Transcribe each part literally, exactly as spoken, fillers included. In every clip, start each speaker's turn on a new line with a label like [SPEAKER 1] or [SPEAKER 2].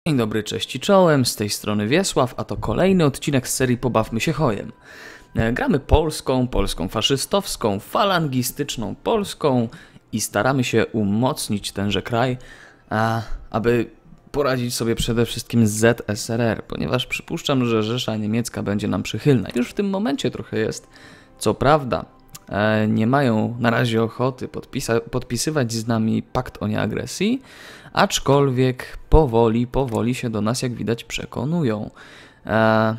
[SPEAKER 1] Dzień dobry, cześć i czołem, z tej strony Wiesław, a to kolejny odcinek z serii Pobawmy się Hojem. Gramy polską, polską faszystowską, falangistyczną Polską i staramy się umocnić tenże kraj, a, aby poradzić sobie przede wszystkim z Z S R R, ponieważ przypuszczam, że Rzesza Niemiecka będzie nam przychylna. Już w tym momencie trochę jest. Co prawda, e, nie mają na razie ochoty podpisa- podpisywać z nami pakt o nieagresji, aczkolwiek powoli, powoli się do nas, jak widać, przekonują. E,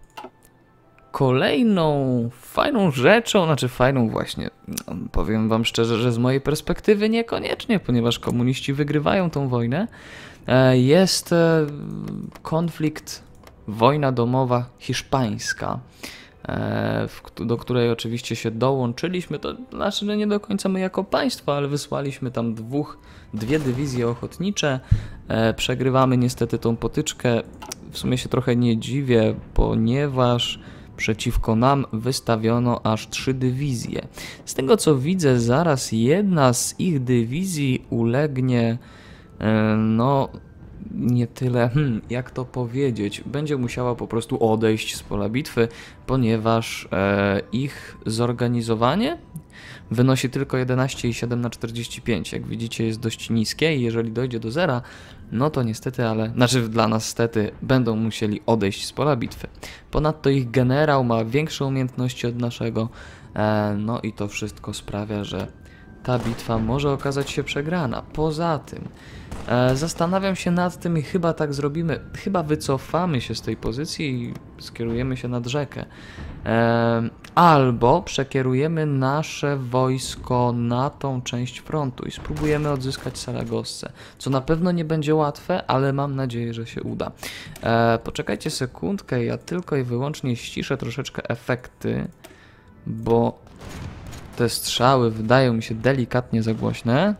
[SPEAKER 1] kolejną fajną rzeczą, znaczy fajną właśnie, no, powiem wam szczerze, że z mojej perspektywy niekoniecznie, ponieważ komuniści wygrywają tą wojnę, e, jest e, konflikt, wojna domowa hiszpańska, e, w, do której oczywiście się dołączyliśmy. To znaczy, że nie do końca my jako państwo, ale wysłaliśmy tam dwóch, dwie dywizje ochotnicze. E, przegrywamy niestety tą potyczkę. W sumie się trochę nie dziwię, ponieważ przeciwko nam wystawiono aż trzy dywizje. Z tego co widzę, zaraz jedna z ich dywizji ulegnie, e, no nie tyle, hmm, jak to powiedzieć, będzie musiała po prostu odejść z pola bitwy, ponieważ e, ich zorganizowanie wynosi tylko jedenaście przecinek siedem na czterdzieści pięć. Jak widzicie, jest dość niskie i jeżeli dojdzie do zera, no to niestety, ale, znaczy dla nas stety, będą musieli odejść z pola bitwy. Ponadto ich generał ma większe umiejętności od naszego, e, no i to wszystko sprawia, że ta bitwa może okazać się przegrana. Poza tym e, zastanawiam się nad tym i chyba tak zrobimy, chyba wycofamy się z tej pozycji i skierujemy się nad rzekę. E, albo przekierujemy nasze wojsko na tą część frontu i spróbujemy odzyskać Saragossę, co na pewno nie będzie łatwe, ale mam nadzieję, że się uda. E, poczekajcie sekundkę, ja tylko i wyłącznie ściszę troszeczkę efekty, bo te strzały wydają mi się delikatnie za głośne.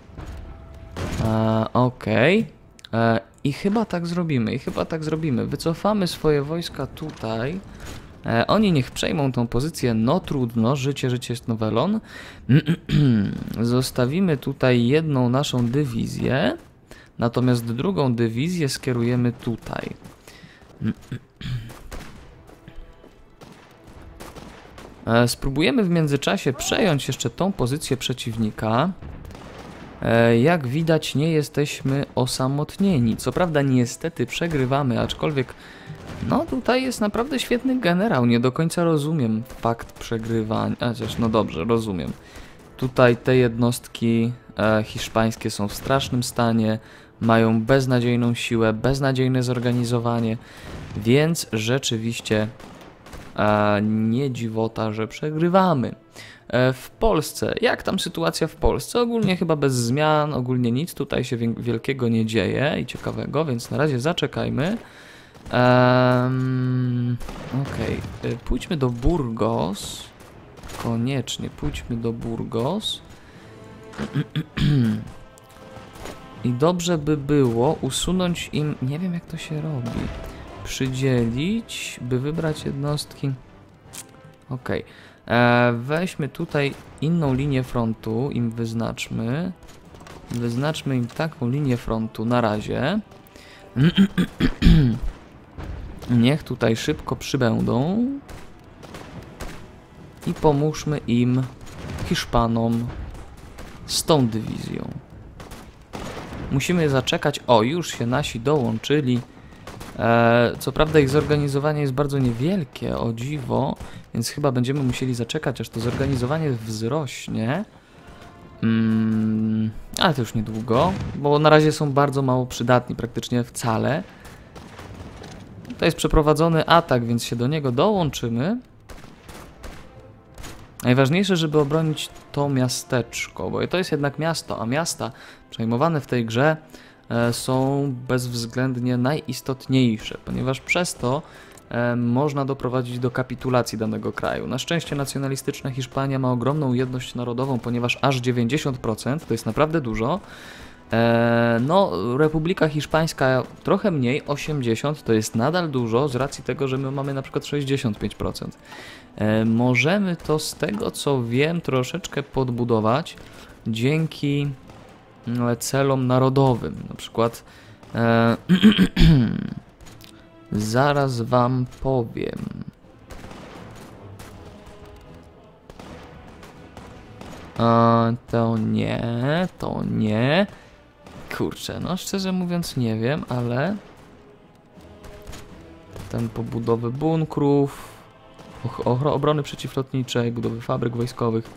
[SPEAKER 1] E, Okej. Okay. I chyba tak zrobimy, i chyba tak zrobimy. Wycofamy swoje wojska tutaj. E, oni niech przejmą tą pozycję, no trudno, życie, życie jest nowelon. Zostawimy tutaj jedną naszą dywizję, natomiast drugą dywizję skierujemy tutaj. E, spróbujemy w międzyczasie przejąć jeszcze tą pozycję przeciwnika. E, jak widać, nie jesteśmy osamotnieni. Co prawda niestety przegrywamy, aczkolwiek no tutaj jest naprawdę świetny generał. Nie do końca rozumiem fakt przegrywania. Chociaż no dobrze, rozumiem. Tutaj te jednostki e, hiszpańskie są w strasznym stanie. Mają beznadziejną siłę, beznadziejne zorganizowanie. Więc rzeczywiście e, nie dziwota, że przegrywamy. E, w Polsce, jak tam sytuacja w Polsce? Ogólnie chyba bez zmian, ogólnie nic tutaj się wielkiego nie dzieje i ciekawego, więc na razie zaczekajmy. Um, Okej, okay. Pójdźmy do Burgos. Koniecznie pójdźmy do Burgos. I dobrze by było usunąć im, nie wiem jak to się robi, przydzielić, by wybrać jednostki. Okej, okay. Weźmy tutaj inną linię frontu, im wyznaczmy. Wyznaczmy im taką linię frontu na razie. Niech tutaj szybko przybędą i pomóżmy im, Hiszpanom, z tą dywizją. Musimy zaczekać. O, już się nasi dołączyli. E, co prawda ich zorganizowanie jest bardzo niewielkie, o dziwo, więc chyba będziemy musieli zaczekać, aż to zorganizowanie wzrośnie. Mm, ale to już niedługo, bo na razie są bardzo mało przydatni, praktycznie wcale. To jest przeprowadzony atak, więc się do niego dołączymy. Najważniejsze, żeby obronić to miasteczko, bo to jest jednak miasto, a miasta przejmowane w tej grze e, są bezwzględnie najistotniejsze, ponieważ przez to e, można doprowadzić do kapitulacji danego kraju. Na szczęście nacjonalistyczna Hiszpania ma ogromną jedność narodową, ponieważ aż dziewięćdziesiąt procent, to jest naprawdę dużo. E, no, Republika Hiszpańska trochę mniej, osiemdziesiąt procent, to jest nadal dużo z racji tego, że my mamy na przykład sześćdziesiąt pięć procent. E, możemy to z tego co wiem troszeczkę podbudować dzięki celom narodowym. Na przykład E, zaraz wam powiem. E, to nie, to nie. Kurczę, no szczerze mówiąc nie wiem, ale... Tempo budowy bunkrów, obrony przeciwlotniczej, budowy fabryk wojskowych.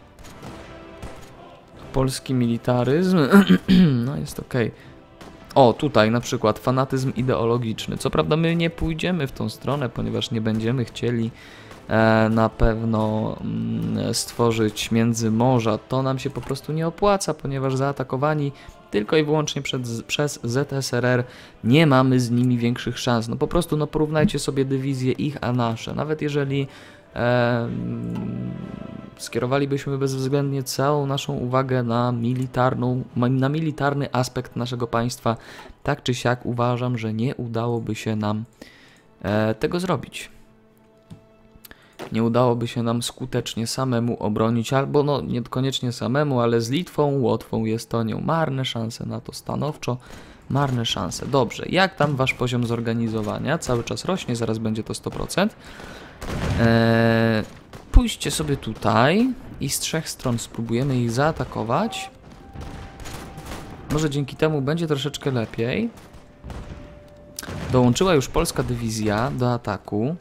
[SPEAKER 1] Polski militaryzm, no jest okej. O, tutaj na przykład fanatyzm ideologiczny. Co prawda my nie pójdziemy w tą stronę, ponieważ nie będziemy chcieli e, na pewno mm, stworzyć międzymorza. To nam się po prostu nie opłaca, ponieważ zaatakowani tylko i wyłącznie przed, przez Z S R R nie mamy z nimi większych szans. No po prostu no porównajcie sobie dywizje ich a nasze. Nawet jeżeli e, skierowalibyśmy bezwzględnie całą naszą uwagę na militarną, na militarny aspekt naszego państwa, tak czy siak uważam, że nie udałoby się nam e, tego zrobić. Nie udałoby się nam skutecznie samemu obronić, albo no niekoniecznie samemu, ale z Litwą, Łotwą i Estonią. Marne szanse na to, stanowczo marne szanse. Dobrze, jak tam wasz poziom zorganizowania? Cały czas rośnie, zaraz będzie to sto procent. Eee, pójście sobie tutaj i z trzech stron spróbujemy ich zaatakować. Może dzięki temu będzie troszeczkę lepiej. Dołączyła już polska dywizja do ataku.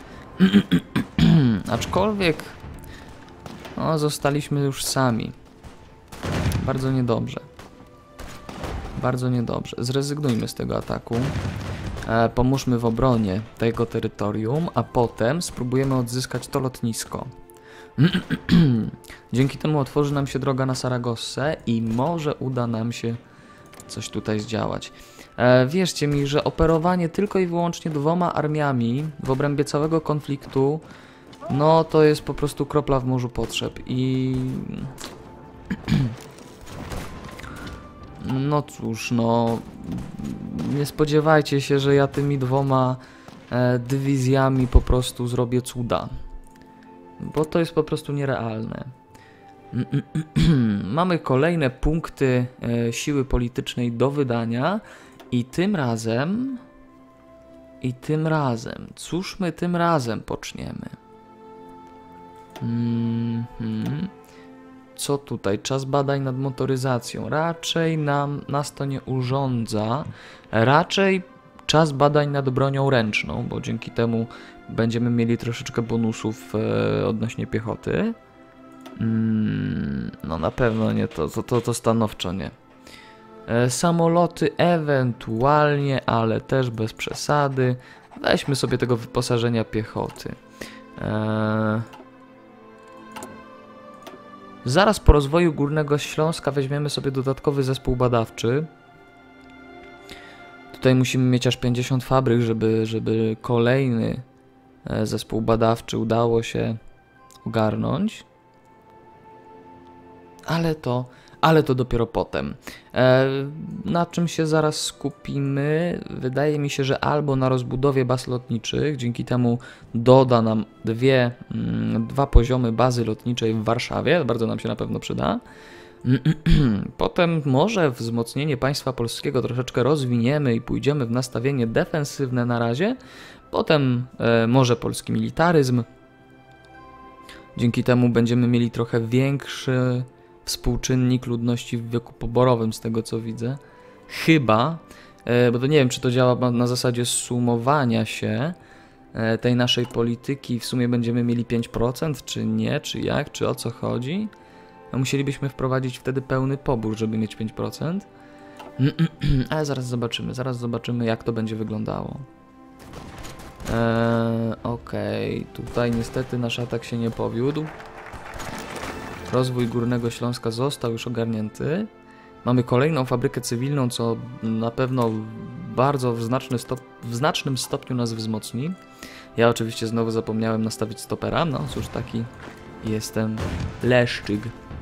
[SPEAKER 1] Aczkolwiek no, zostaliśmy już sami. Bardzo niedobrze. Bardzo niedobrze. Zrezygnujmy z tego ataku. E, pomóżmy w obronie tego terytorium, a potem spróbujemy odzyskać to lotnisko. Dzięki temu otworzy nam się droga na Saragossę i może uda nam się coś tutaj zdziałać. E, wierzcie mi, że operowanie tylko i wyłącznie dwoma armiami w obrębie całego konfliktu, no to jest po prostu kropla w morzu potrzeb i... No cóż, no... Nie spodziewajcie się, że ja tymi dwoma e, dywizjami po prostu zrobię cuda. Bo to jest po prostu nierealne. Mamy kolejne punkty e, siły politycznej do wydania i tym razem... I tym razem... Cóż my tym razem poczniemy? Mm-hmm. Co tutaj? Czas badań nad motoryzacją. Raczej nam, nas to nie urządza. Raczej czas badań nad bronią ręczną, bo dzięki temu będziemy mieli troszeczkę bonusów e, odnośnie piechoty. Mm, no na pewno nie to, to, to, to stanowczo nie. E, samoloty ewentualnie, ale też bez przesady. Weźmy sobie tego wyposażenia piechoty. E, Zaraz po rozwoju Górnego Śląska weźmiemy sobie dodatkowy zespół badawczy. Tutaj musimy mieć aż pięćdziesiąt fabryk, żeby, żeby kolejny zespół badawczy udało się ogarnąć. Ale to, ale to dopiero potem. E, na czym się zaraz skupimy? Wydaje mi się, że albo na rozbudowie baz lotniczych, dzięki temu doda nam dwie, mm, dwa poziomy bazy lotniczej w Warszawie, bardzo nam się na pewno przyda. Potem może wzmocnienie państwa polskiego troszeczkę rozwiniemy i pójdziemy w nastawienie defensywne na razie. Potem e, może polski militaryzm. Dzięki temu będziemy mieli trochę większy współczynnik ludności w wieku poborowym, z tego co widzę. Chyba, e, bo to nie wiem, czy to działa na zasadzie sumowania się e, tej naszej polityki. W sumie będziemy mieli pięć procent, czy nie, czy jak, czy o co chodzi. No, musielibyśmy wprowadzić wtedy pełny pobór, żeby mieć pięć procent. Ale zaraz zobaczymy, zaraz zobaczymy, jak to będzie wyglądało. Eee, Okej, okay. Tutaj niestety nasz atak się nie powiódł. Rozwój Górnego Śląska został już ogarnięty. Mamy kolejną fabrykę cywilną, co na pewno bardzo w, znaczny stop w znacznym stopniu nas wzmocni. Ja oczywiście znowu zapomniałem nastawić stopera. No cóż, taki jestem leszczyk.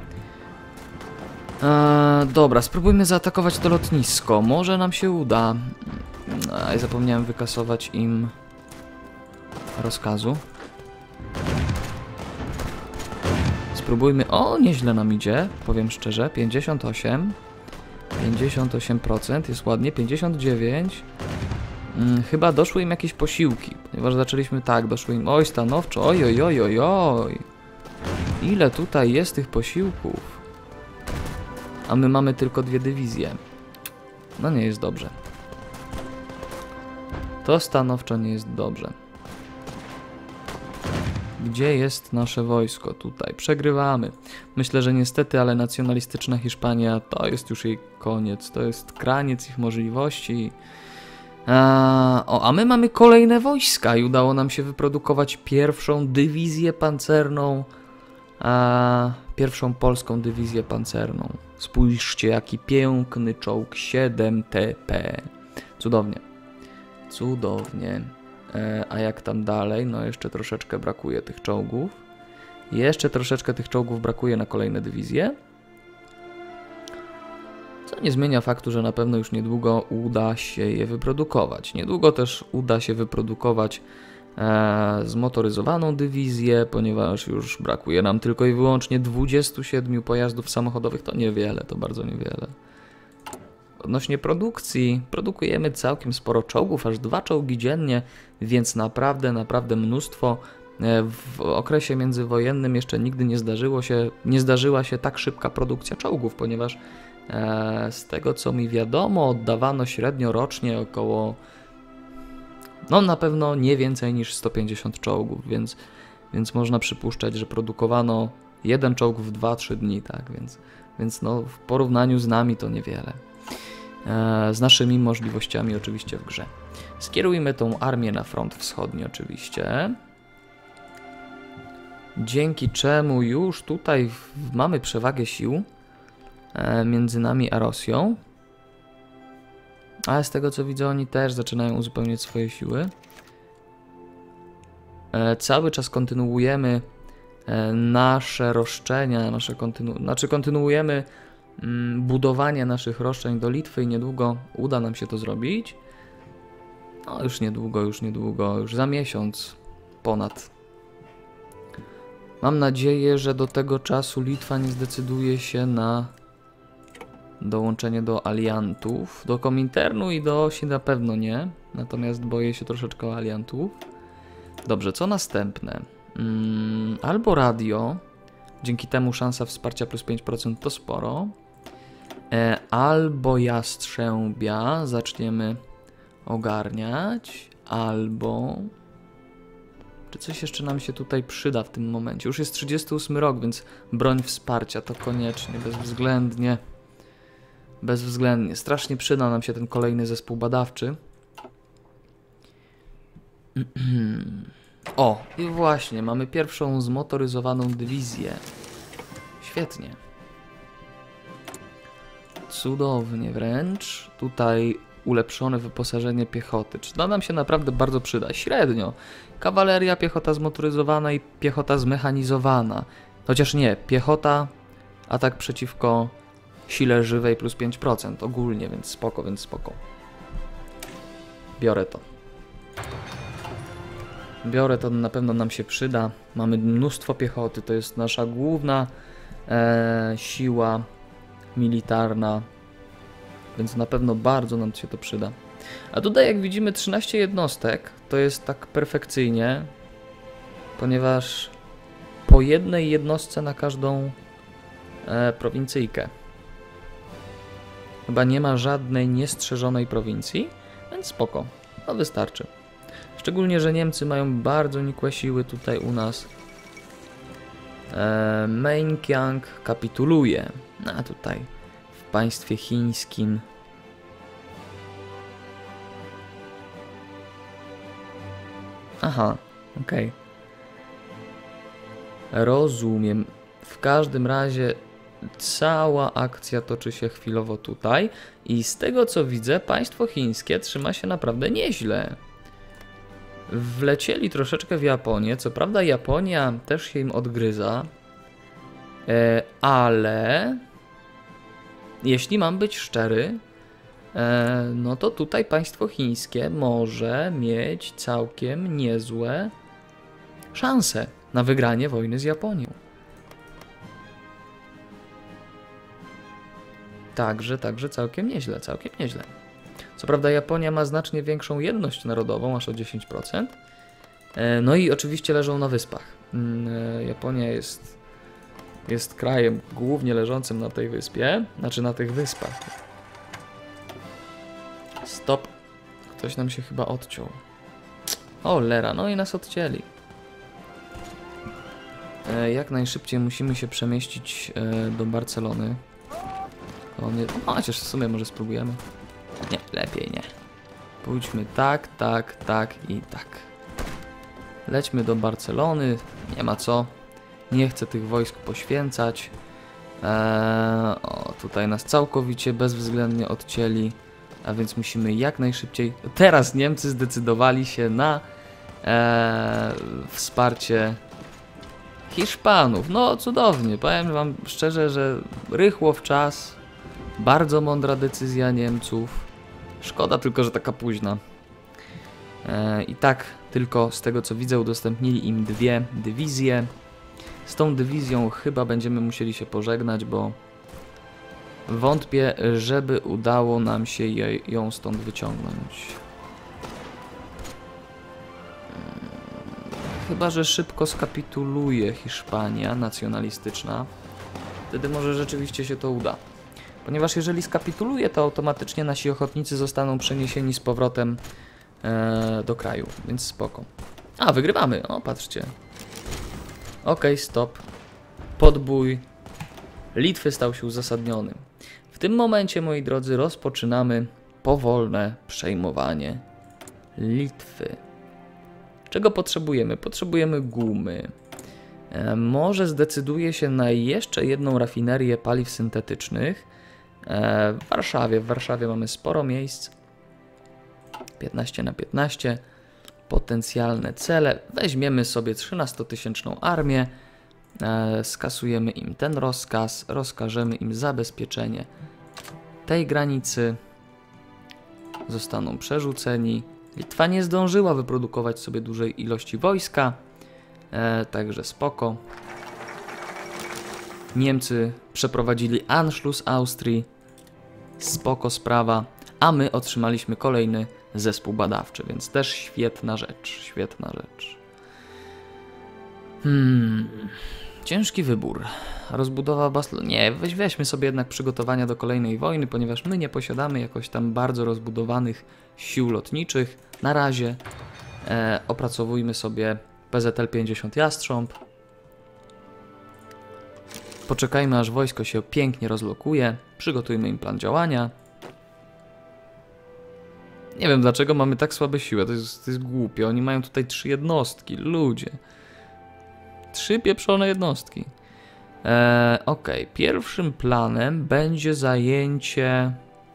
[SPEAKER 1] Eee, dobra, spróbujmy zaatakować to lotnisko. Może nam się uda. Eee, zapomniałem wykasować im rozkazu. Spróbujmy. O, nieźle nam idzie, powiem szczerze. pięćdziesiąt osiem. pięćdziesiąt osiem procent, jest ładnie, pięćdziesiąt dziewięć procent. Hmm, chyba doszły im jakieś posiłki, ponieważ zaczęliśmy tak, doszły im, oj stanowczo, oj, oj, oj, oj, oj. Ile tutaj jest tych posiłków? A my mamy tylko dwie dywizje. No nie jest dobrze. To stanowczo nie jest dobrze. Gdzie jest nasze wojsko? Tutaj. Przegrywamy. Myślę, że niestety, ale nacjonalistyczna Hiszpania to jest już jej koniec. To jest kraniec ich możliwości. A, o, a my mamy kolejne wojska i udało nam się wyprodukować pierwszą dywizję pancerną. A, pierwszą polską dywizję pancerną. Spójrzcie, jaki piękny czołg siedem T P. Cudownie. Cudownie. E, a jak tam dalej? No jeszcze troszeczkę brakuje tych czołgów. Jeszcze troszeczkę tych czołgów brakuje na kolejne dywizje. Co nie zmienia faktu, że na pewno już niedługo uda się je wyprodukować. Niedługo też uda się wyprodukować e, zmotoryzowaną dywizję, ponieważ już brakuje nam tylko i wyłącznie dwudziestu siedmiu pojazdów samochodowych. To niewiele, to bardzo niewiele. Odnośnie produkcji, produkujemy całkiem sporo czołgów, aż dwa czołgi dziennie, więc naprawdę, naprawdę mnóstwo. W okresie międzywojennym jeszcze nigdy nie zdarzyło się, nie zdarzyła się tak szybka produkcja czołgów, ponieważ e, z tego co mi wiadomo, oddawano średnio rocznie około, no na pewno nie więcej niż sto pięćdziesiąt czołgów, więc, więc można przypuszczać, że produkowano jeden czołg w dwa trzy dni, tak, więc, więc no, w porównaniu z nami to niewiele. Z naszymi możliwościami oczywiście w grze. Skierujmy tą armię na front wschodni oczywiście. Dzięki czemu już tutaj mamy przewagę sił między nami a Rosją. Ale z tego co widzę, oni też zaczynają uzupełniać swoje siły. Cały czas kontynuujemy nasze roszczenia, nasze kontynu... znaczy kontynuujemy budowanie naszych roszczeń do Litwy i niedługo uda nam się to zrobić. No już niedługo, już niedługo, już za miesiąc ponad. Mam nadzieję, że do tego czasu Litwa nie zdecyduje się na dołączenie do aliantów. Do Kominternu i do Osi na pewno nie, natomiast boję się troszeczkę o aliantów. Dobrze, co następne? Hmm, albo radio, dzięki temu szansa wsparcia plus pięć procent to sporo. E, albo Jastrzębia zaczniemy ogarniać, albo... Czy coś jeszcze nam się tutaj przyda w tym momencie? Już jest trzydziesty ósmy rok, więc broń wsparcia to koniecznie, bezwzględnie. Bezwzględnie. Strasznie przyda nam się ten kolejny zespół badawczy. O, i właśnie, mamy pierwszą zmotoryzowaną dywizję. Świetnie. Cudownie wręcz. Tutaj ulepszone wyposażenie piechoty. Czy to nam się naprawdę bardzo przyda? Średnio. Kawaleria, piechota zmotoryzowana i piechota zmechanizowana. Chociaż nie, piechota, atak przeciwko sile żywej plus pięć procent ogólnie, więc spoko, więc spoko. Biorę to. Biorę to, na pewno nam się przyda. Mamy mnóstwo piechoty, to jest nasza główna e, siła militarna, więc na pewno bardzo nam się to przyda. A tutaj jak widzimy trzynaście jednostek, to jest tak perfekcyjnie, ponieważ po jednej jednostce na każdą e, prowincyjkę. Chyba nie ma żadnej niestrzeżonej prowincji, więc spoko, to wystarczy. Szczególnie, że Niemcy mają bardzo nikłe siły tutaj u nas. E, Meinkang kapituluje. A tutaj w państwie chińskim. Aha, okej. Okay. Rozumiem. W każdym razie cała akcja toczy się chwilowo tutaj i z tego co widzę, państwo chińskie trzyma się naprawdę nieźle. Wlecieli troszeczkę w Japonię, co prawda Japonia też się im odgryza, e, ale jeśli mam być szczery, e, no to tutaj państwo chińskie może mieć całkiem niezłe szanse na wygranie wojny z Japonią. Także, także całkiem nieźle, całkiem nieźle. Co prawda Japonia ma znacznie większą jedność narodową, aż o dziesięć procent. No i oczywiście leżą na wyspach. Japonia jest, jest krajem głównie leżącym na tej wyspie, znaczy na tych wyspach. Stop. Ktoś nam się chyba odciął. O, lera, no i nas odcięli. Jak najszybciej musimy się przemieścić do Barcelony. O, nie, no, chociaż w sumie może spróbujemy. Nie, lepiej nie. Pójdźmy tak, tak, tak i tak. Lećmy do Barcelony, nie ma co. Nie chcę tych wojsk poświęcać. Eee, o, tutaj nas całkowicie bezwzględnie odcięli. A więc musimy jak najszybciej... Teraz Niemcy zdecydowali się na eee, wsparcie Hiszpanów. No cudownie, powiem wam szczerze, że rychło w czas. Bardzo mądra decyzja Niemców. Szkoda tylko, że taka późna. E, I tak tylko z tego co widzę udostępnili im dwie dywizje. Z tą dywizją chyba będziemy musieli się pożegnać, bo wątpię, żeby udało nam się jej, ją stąd wyciągnąć. Chyba że szybko skapituluje Hiszpania nacjonalistyczna. Wtedy może rzeczywiście się to uda. Ponieważ jeżeli skapituluje, to automatycznie nasi ochotnicy zostaną przeniesieni z powrotem e, do kraju, więc spoko. A, wygrywamy, o patrzcie. Ok, stop. Podbój Litwy stał się uzasadniony. W tym momencie, moi drodzy, rozpoczynamy powolne przejmowanie Litwy. Czego potrzebujemy? Potrzebujemy gumy. E, może zdecyduję się na jeszcze jedną rafinerię paliw syntetycznych. W Warszawie. W Warszawie mamy sporo miejsc. piętnaście na piętnaście. Potencjalne cele. Weźmiemy sobie trzynastotysięczną armię. Skasujemy im ten rozkaz. Rozkażemy im zabezpieczenie tej granicy. Zostaną przerzuceni. Litwa nie zdążyła wyprodukować sobie dużej ilości wojska. Także spoko. Niemcy przeprowadzili Anschluss Austrii. Spoko sprawa. A my otrzymaliśmy kolejny zespół badawczy, więc też świetna rzecz. Świetna rzecz. Hmm. Ciężki wybór. Rozbudowa Baslu... Nie, weź, weźmy sobie jednak przygotowania do kolejnej wojny, ponieważ my nie posiadamy jakoś tam bardzo rozbudowanych sił lotniczych. Na razie e, opracowujmy sobie P Z L pięćdziesiąt Jastrząb. Poczekajmy, aż wojsko się pięknie rozlokuje. Przygotujmy im plan działania. Nie wiem, dlaczego mamy tak słabe siły. To jest, to jest głupie. Oni mają tutaj trzy jednostki. Ludzie. Trzy pieprzone jednostki. Eee, ok. Pierwszym planem będzie zajęcie...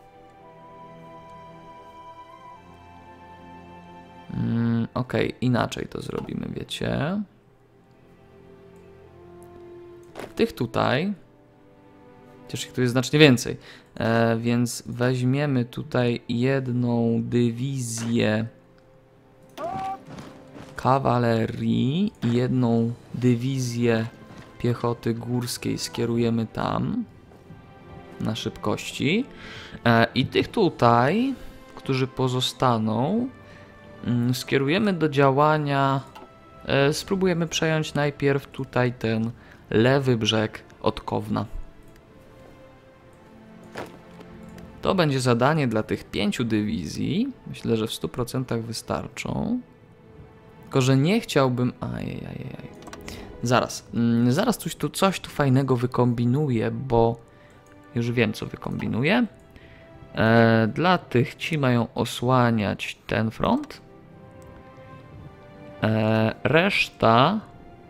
[SPEAKER 1] Mm, ok. Inaczej to zrobimy, wiecie. Tych tutaj, chociaż ich tu jest znacznie więcej, e, więc weźmiemy tutaj jedną dywizję kawalerii i jedną dywizję piechoty górskiej skierujemy tam na szybkości e, i tych tutaj, którzy pozostaną, mm, skierujemy do działania, e, spróbujemy przejąć najpierw tutaj ten lewy brzeg od Kowna. To będzie zadanie dla tych pięciu dywizji. Myślę, że w stu procentach wystarczą. Tylko, że nie chciałbym... Ajajajaj. Zaraz. Mm, zaraz coś tu, coś tu fajnego wykombinuję, bo już wiem, co wykombinuję. E, dla tych ci mają osłaniać ten front. E, reszta...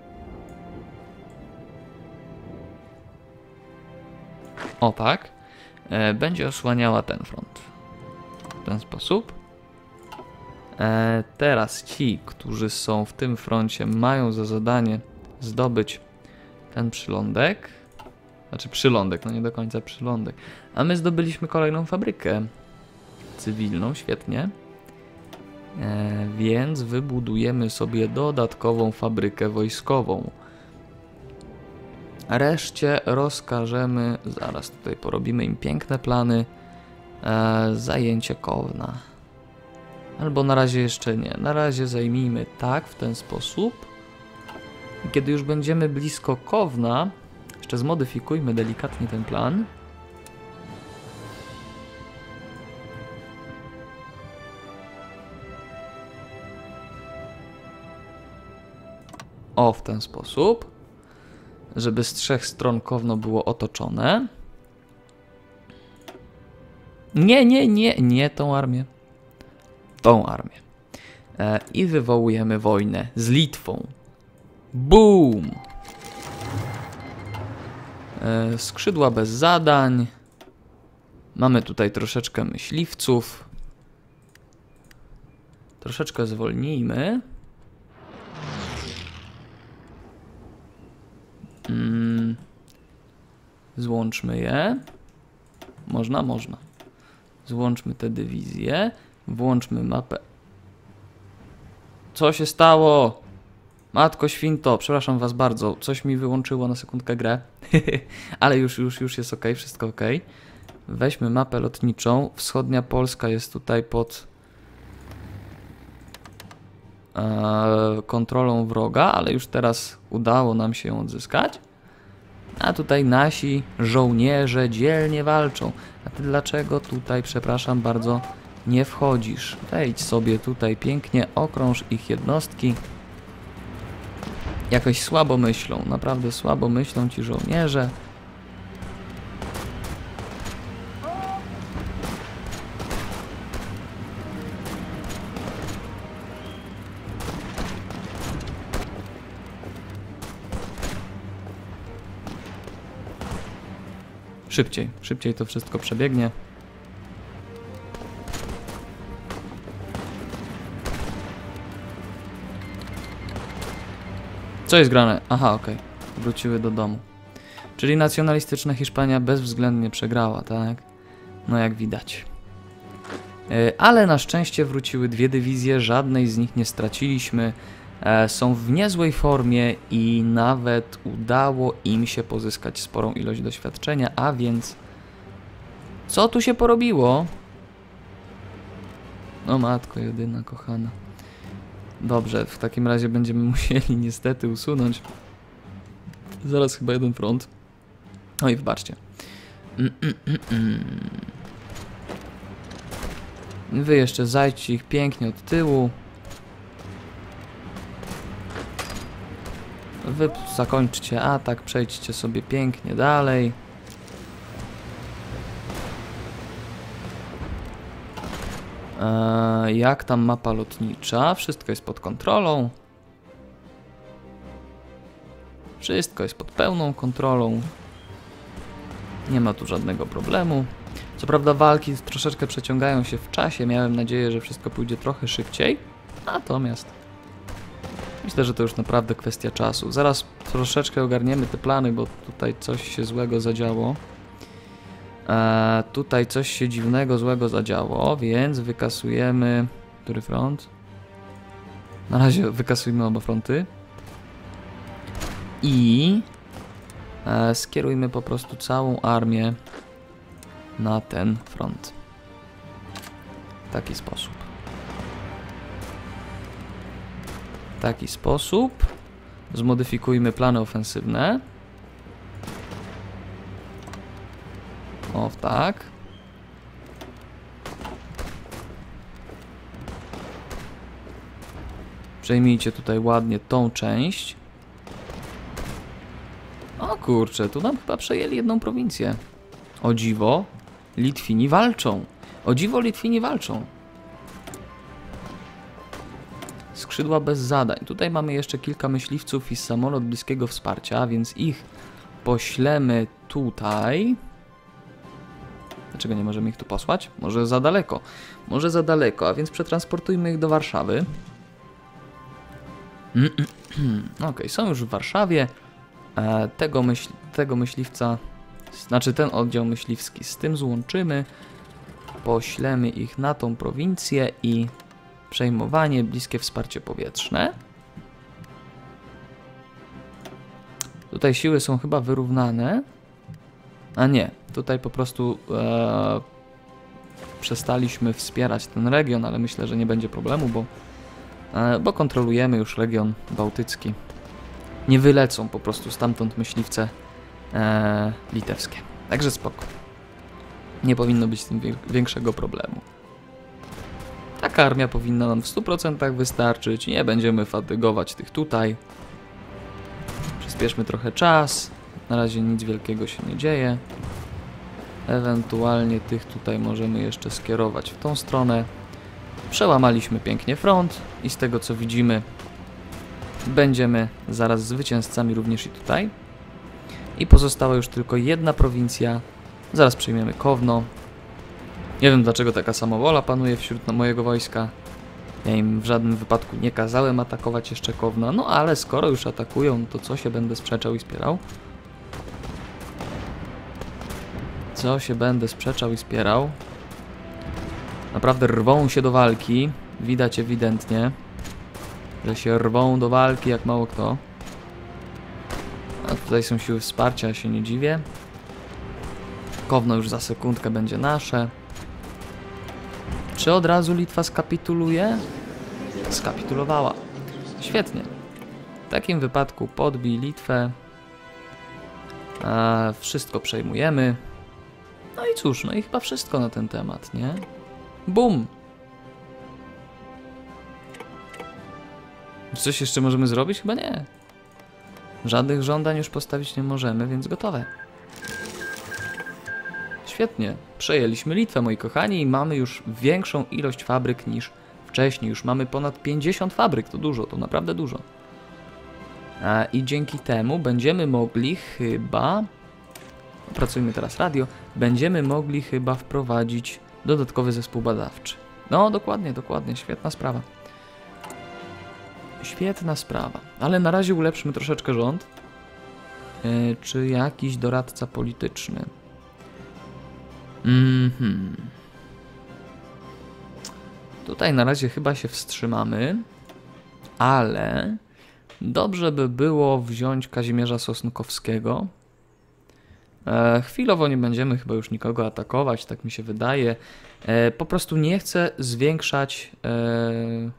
[SPEAKER 1] O tak, e, będzie osłaniała ten front w ten sposób. E, teraz ci, którzy są w tym froncie, mają za zadanie zdobyć ten przylądek. Znaczy przylądek, no nie do końca przylądek. A my zdobyliśmy kolejną fabrykę cywilną, świetnie. E, więc wybudujemy sobie dodatkową fabrykę wojskową. Reszcie rozkażemy, zaraz tutaj porobimy im piękne plany, e, zajęcie Kowna. Albo na razie jeszcze nie. Na razie zajmijmy tak, w ten sposób. Kiedy już będziemy blisko Kowna, jeszcze zmodyfikujmy delikatnie ten plan. O, w ten sposób. Żeby z trzech stron Kowno było otoczone. Nie, nie, nie, nie tą armię. Tą armię. E, I wywołujemy wojnę z Litwą. Boom! E, skrzydła bez zadań. Mamy tutaj troszeczkę myśliwców. Troszeczkę zwolnijmy. Mm. Złączmy je. Można, można. Złączmy te dywizje. Włączmy mapę. Co się stało? Matko świnto, przepraszam was bardzo. Coś mi wyłączyło na sekundkę grę. Ale już, już, już jest ok, wszystko ok. Weźmy mapę lotniczą. Wschodnia Polska jest tutaj pod e, kontrolą wroga, ale już teraz udało nam się ją odzyskać. A tutaj nasi żołnierze dzielnie walczą. A ty dlaczego tutaj, przepraszam bardzo, nie wchodzisz? Wejdź sobie tutaj pięknie, okrąż ich jednostki. Jakoś słabo myślą, naprawdę słabo myślą ci żołnierze. Szybciej, szybciej to wszystko przebiegnie. Co jest grane? Aha, okej. Okay. Wróciły do domu. Czyli nacjonalistyczna Hiszpania bezwzględnie przegrała, tak? No jak widać. Yy, ale na szczęście wróciły dwie dywizje, żadnej z nich nie straciliśmy. E, są w niezłej formie i nawet udało im się pozyskać sporą ilość doświadczenia, a więc... Co tu się porobiło? No matko jedyna, kochana. Dobrze, w takim razie będziemy musieli niestety usunąć. Zaraz chyba jeden front. Oj, wybaczcie. Mm, mm, mm, mm. Wy jeszcze zajdźcie ich pięknie od tyłu. Wy zakończcie atak, przejdźcie sobie pięknie dalej. Eee, jak tam mapa lotnicza? Wszystko jest pod kontrolą. Wszystko jest pod pełną kontrolą. Nie ma tu żadnego problemu. Co prawda walki troszeczkę przeciągają się w czasie. Miałem nadzieję, że wszystko pójdzie trochę szybciej. Natomiast myślę, że to już naprawdę kwestia czasu. Zaraz troszeczkę ogarniemy te plany, bo tutaj coś się złego zadziało. Eee, tutaj coś się dziwnego, złego zadziało, więc wykasujemy... Który front? Na razie wykasujmy oba fronty. I e, skierujmy po prostu całą armię na ten front. W taki sposób. W taki sposób. Zmodyfikujmy plany ofensywne. O, tak. Przejmijcie tutaj ładnie tą część. O kurczę, tu nam chyba przejęli jedną prowincję. O dziwo, Litwini walczą. O dziwo, Litwini walczą. Skrzydła bez zadań. Tutaj mamy jeszcze kilka myśliwców i samolot bliskiego wsparcia, więc ich poślemy tutaj. Dlaczego nie możemy ich tu posłać? Może za daleko. Może za daleko, a więc przetransportujmy ich do Warszawy. Okej, okay, są już w Warszawie. E, tego, myśl, tego myśliwca, znaczy ten oddział myśliwski z tym złączymy. Poślemy ich na tą prowincję i przejmowanie, bliskie wsparcie powietrzne. Tutaj siły są chyba wyrównane. A nie, tutaj po prostu e, przestaliśmy wspierać ten region, ale myślę, że nie będzie problemu, bo, e, bo kontrolujemy już region bałtycki. Nie wylecą po prostu stamtąd myśliwce e, litewskie. Także spoko. Nie powinno być z tym większego problemu. Taka armia powinna nam w stu procentach wystarczyć. Nie będziemy fatygować tych tutaj. Przyspieszmy trochę czas. Na razie nic wielkiego się nie dzieje. Ewentualnie tych tutaj możemy jeszcze skierować w tą stronę. Przełamaliśmy pięknie front i z tego co widzimy będziemy zaraz zwycięzcami również i tutaj. I pozostała już tylko jedna prowincja. Zaraz przejmiemy Kowno. Nie wiem dlaczego taka samowola panuje wśród mojego wojska. Ja im w żadnym wypadku nie kazałem atakować jeszcze Kowna. No ale skoro już atakują, to co się będę sprzeczał i spierał? Co się będę sprzeczał i spierał? Naprawdę rwą się do walki. Widać ewidentnie, że się rwą do walki jak mało kto. A tutaj są siły wsparcia, ja się nie dziwię. Kowno już za sekundkę będzie nasze. Czy od razu Litwa skapituluje? Skapitulowała. Świetnie. W takim wypadku podbij Litwę. A wszystko przejmujemy. No i cóż, no i chyba wszystko na ten temat, nie? Bum! Czy coś jeszcze możemy zrobić? Chyba nie. Żadnych żądań już postawić nie możemy, więc gotowe. Świetnie. Przejęliśmy Litwę, moi kochani, i mamy już większą ilość fabryk niż wcześniej. Już mamy ponad pięćdziesiąt fabryk. To dużo, to naprawdę dużo. A, i dzięki temu będziemy mogli chyba... Opracujmy teraz radio. Będziemy mogli chyba wprowadzić dodatkowy zespół badawczy. No, dokładnie, dokładnie. Świetna sprawa. Świetna sprawa. Ale na razie ulepszymy troszeczkę rząd. Yy, czy jakiś doradca polityczny? Mhm. Tutaj na razie chyba się wstrzymamy. Ale dobrze by było wziąć Kazimierza Sosnkowskiego. E, chwilowo nie będziemy chyba już nikogo atakować, tak mi się wydaje. E, po prostu nie chcę zwiększać e,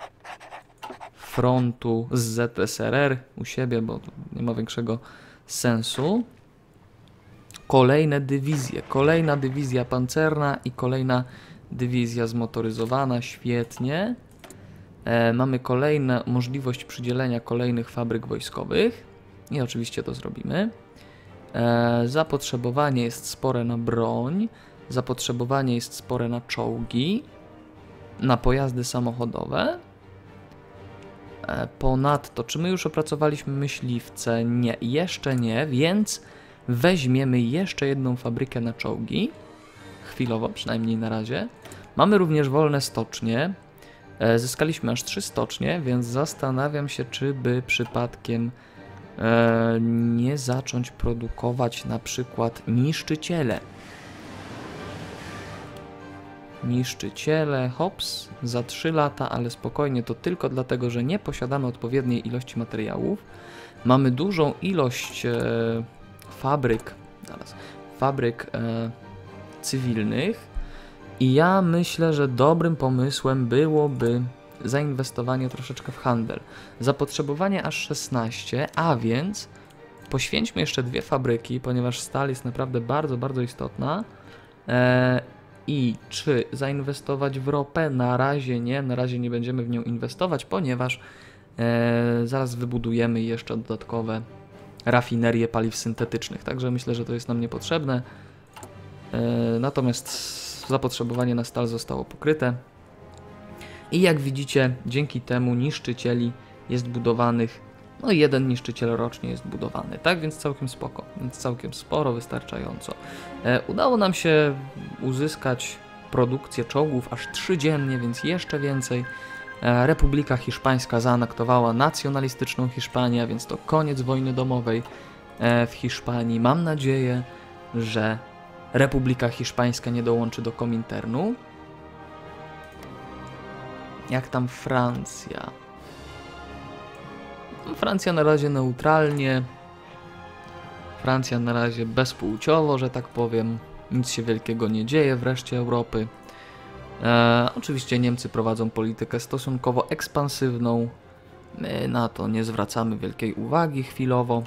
[SPEAKER 1] frontu z Z S R R u siebie, bo nie ma większego sensu. Kolejne dywizje, kolejna dywizja pancerna i kolejna dywizja zmotoryzowana, świetnie. E, mamy kolejną możliwość przydzielenia kolejnych fabryk wojskowych i oczywiście to zrobimy. E, zapotrzebowanie jest spore na broń, zapotrzebowanie jest spore na czołgi, na pojazdy samochodowe. E, ponadto, czy my już opracowaliśmy myśliwce? Nie, jeszcze nie, więc weźmiemy jeszcze jedną fabrykę na czołgi, chwilowo, przynajmniej na razie. Mamy również wolne stocznie, e, zyskaliśmy aż trzy stocznie, więc zastanawiam się, czy by przypadkiem e, nie zacząć produkować na przykład niszczyciele. Niszczyciele, hops, za trzy lata, ale spokojnie, to tylko dlatego, że nie posiadamy odpowiedniej ilości materiałów. Mamy dużą ilość e, fabryk, zaraz, fabryk e, cywilnych i ja myślę, że dobrym pomysłem byłoby zainwestowanie troszeczkę w handel. Zapotrzebowanie aż szesnaście, a więc poświęćmy jeszcze dwie fabryki, ponieważ stal jest naprawdę bardzo, bardzo istotna. E, I czy zainwestować w ropę? Na razie nie, na razie nie będziemy w nią inwestować, ponieważ e, zaraz wybudujemy jeszcze dodatkowe rafinerie paliw syntetycznych, także myślę, że to jest nam niepotrzebne. E, natomiast zapotrzebowanie na stal zostało pokryte. I jak widzicie, dzięki temu niszczycieli jest budowanych, no jeden niszczyciel rocznie jest budowany, tak? Więc całkiem spoko, więc całkiem sporo, wystarczająco. E, udało nam się uzyskać produkcję czołgów aż trzy dziennie, więc jeszcze więcej. E, Republika Hiszpańska zaanektowała nacjonalistyczną Hiszpanię, a więc to koniec wojny domowej e, w Hiszpanii. Mam nadzieję, że Republika Hiszpańska nie dołączy do Kominternu. Jak tam Francja? Francja na razie neutralnie. Francja na razie bezpłciowo, że tak powiem. Nic się wielkiego nie dzieje w reszcie Europy. E, oczywiście Niemcy prowadzą politykę stosunkowo ekspansywną. My na to nie zwracamy wielkiej uwagi chwilowo.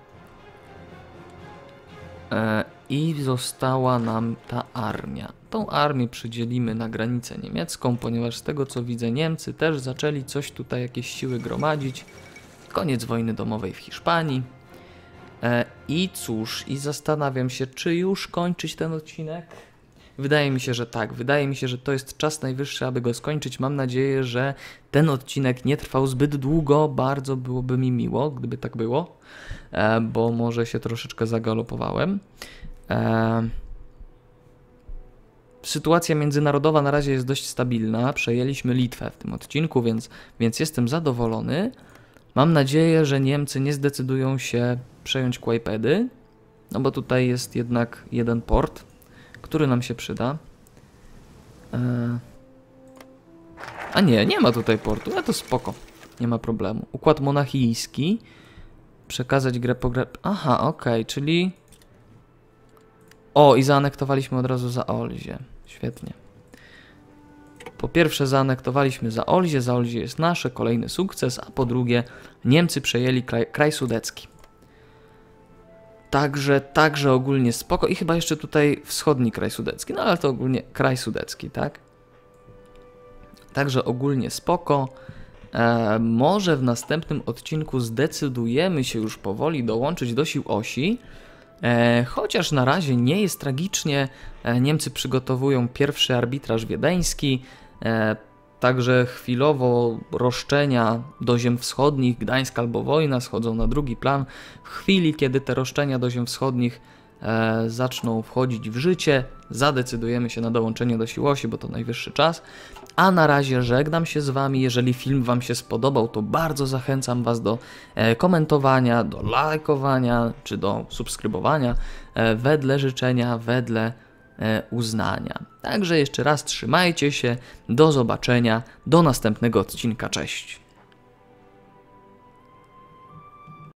[SPEAKER 1] E, I została nam ta armia. Tą armię przydzielimy na granicę niemiecką, ponieważ z tego co widzę Niemcy też zaczęli coś tutaj, jakieś siły gromadzić. Koniec wojny domowej w Hiszpanii. E, I cóż, i zastanawiam się, czy już kończyć ten odcinek? Wydaje mi się, że tak. Wydaje mi się, że to jest czas najwyższy, aby go skończyć. Mam nadzieję, że ten odcinek nie trwał zbyt długo. Bardzo byłoby mi miło, gdyby tak było, e, bo może się troszeczkę zagalopowałem. E, sytuacja międzynarodowa na razie jest dość stabilna. Przejęliśmy Litwę w tym odcinku, więc, więc jestem zadowolony. Mam nadzieję, że Niemcy nie zdecydują się przejąć Kłajpedy, no bo tutaj jest jednak jeden port, który nam się przyda. Eee... A nie, nie ma tutaj portu, ale to spoko, nie ma problemu. Układ monachijski, przekazać grę po grę... Aha, okej, okay, czyli... O, i zaanektowaliśmy od razu Zaolzie, świetnie. Po pierwsze zaanektowaliśmy Zaolzie, Zaolzie jest nasze, kolejny sukces, a po drugie Niemcy przejęli kraj, kraj sudecki. Także, także ogólnie spoko i chyba jeszcze tutaj wschodni kraj sudecki, no ale to ogólnie kraj sudecki, tak? Także ogólnie spoko. E, może w następnym odcinku zdecydujemy się już powoli dołączyć do sił osi, e, chociaż na razie nie jest tragicznie. E, Niemcy przygotowują pierwszy arbitraż wiedeński, e, także chwilowo roszczenia do ziem wschodnich, Gdańsk albo wojna schodzą na drugi plan. W chwili, kiedy te roszczenia do ziem wschodnich e, zaczną wchodzić w życie, zadecydujemy się na dołączenie do sił osi, bo to najwyższy czas. A na razie żegnam się z Wami. Jeżeli film Wam się spodobał, to bardzo zachęcam Was do e, komentowania, do lajkowania czy do subskrybowania e, wedle życzenia, wedle e, uznania. Także jeszcze raz trzymajcie się, do zobaczenia, do następnego odcinka, cześć.